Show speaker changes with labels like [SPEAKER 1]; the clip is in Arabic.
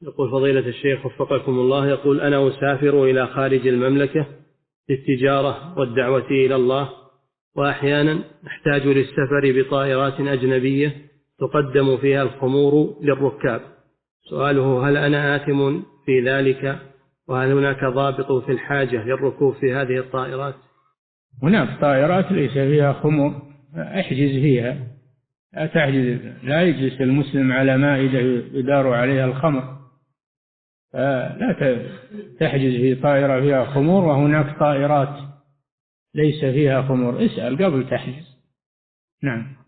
[SPEAKER 1] يقول فضيلة الشيخ وفقكم الله، يقول أنا أسافر إلى خارج المملكة للتجارة والدعوة إلى الله، وأحيانا أحتاج للسفر بطائرات أجنبية تقدم فيها الخمور للركاب. سؤاله: هل أنا آثم في ذلك؟ وهل هناك ضابط في الحاجة للركوب في هذه الطائرات؟
[SPEAKER 2] هناك طائرات ليس فيها خمر، احجز فيها، لا تحجز، لا يجلس المسلم على مائدة يدار عليها الخمر، لا تحجز في طائرة فيها خمور وهناك طائرات ليس فيها خمور، اسأل قبل تحجز. نعم.